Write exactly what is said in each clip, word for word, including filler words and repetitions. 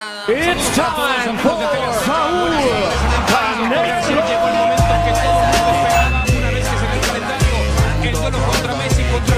It's time for Saúl Canelo. Llegó el momento que todo el mundo esperaba una vez que se dio el calendario. El duelo contra Messi contra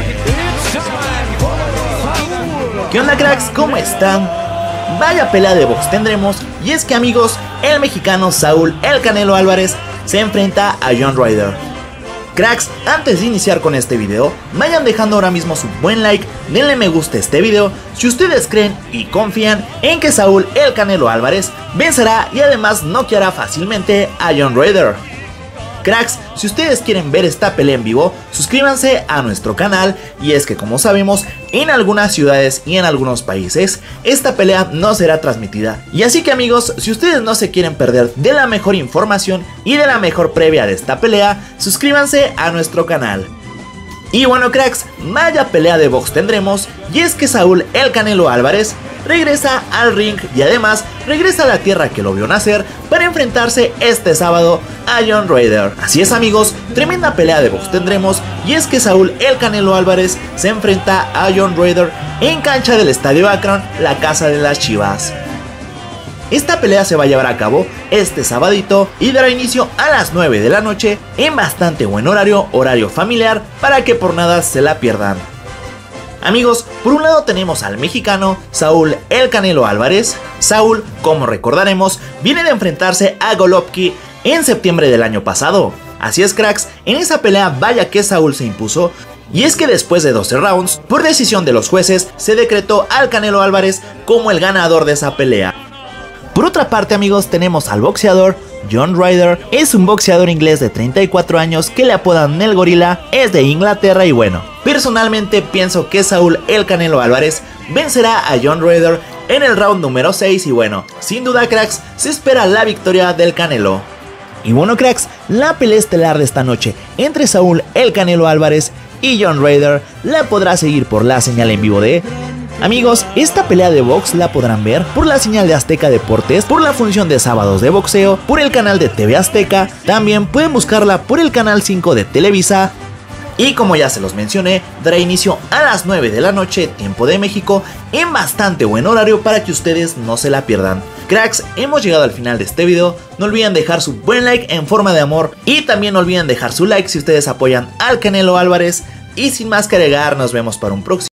Argentina. ¿Qué onda, cracks? ¿Cómo están? Vaya pelea de box tendremos, y es que, amigos, el mexicano Saúl El Canelo Álvarez se enfrenta a John Ryder. Cracks, antes de iniciar con este video, vayan dejando ahora mismo su buen like, denle me gusta a este video si ustedes creen y confían en que Saúl El Canelo Álvarez vencerá y además noqueará fácilmente a John Ryder. Cracks, si ustedes quieren ver esta pelea en vivo, suscríbanse a nuestro canal, y es que, como sabemos, en algunas ciudades y en algunos países esta pelea no será transmitida, y así que, amigos, si ustedes no se quieren perder de la mejor información y de la mejor previa de esta pelea, suscríbanse a nuestro canal. Y bueno, cracks, vaya pelea de box tendremos, y es que Saúl El Canelo Álvarez regresa al ring y además regresa a la tierra que lo vio nacer para enfrentarse este sábado a John Ryder. Así es, amigos, tremenda pelea de box tendremos, y es que Saúl El Canelo Álvarez se enfrenta a John Ryder en cancha del Estadio Akron, la casa de las Chivas. Esta pelea se va a llevar a cabo este sabadito y dará inicio a las nueve de la noche en bastante buen horario, horario familiar, para que por nada se la pierdan. Amigos, por un lado tenemos al mexicano Saúl El Canelo Álvarez. Saúl, como recordaremos, viene de enfrentarse a Golovkin en septiembre del año pasado. Así es, cracks, en esa pelea vaya que Saúl se impuso, y es que después de doce rounds, por decisión de los jueces, se decretó al Canelo Álvarez como el ganador de esa pelea. Por otra parte, amigos, tenemos al boxeador John Ryder. Es un boxeador inglés de treinta y cuatro años que le apodan el gorila, es de Inglaterra, y bueno, personalmente pienso que Saúl El Canelo Álvarez vencerá a John Ryder en el round número seis, y bueno, sin duda, cracks, se espera la victoria del Canelo. Y bueno, cracks, la pelea estelar de esta noche entre Saúl El Canelo Álvarez y John Ryder la podrá seguir por la señal en vivo de... Amigos, esta pelea de box la podrán ver por la señal de Azteca Deportes, por la función de sábados de boxeo, por el canal de T V Azteca, también pueden buscarla por el canal cinco de Televisa. Y como ya se los mencioné, dará inicio a las nueve de la noche, tiempo de México, en bastante buen horario para que ustedes no se la pierdan. Cracks, hemos llegado al final de este video, no olviden dejar su buen like en forma de amor, y también no olviden dejar su like si ustedes apoyan al Canelo Álvarez. Y sin más que agregar, nos vemos para un próximo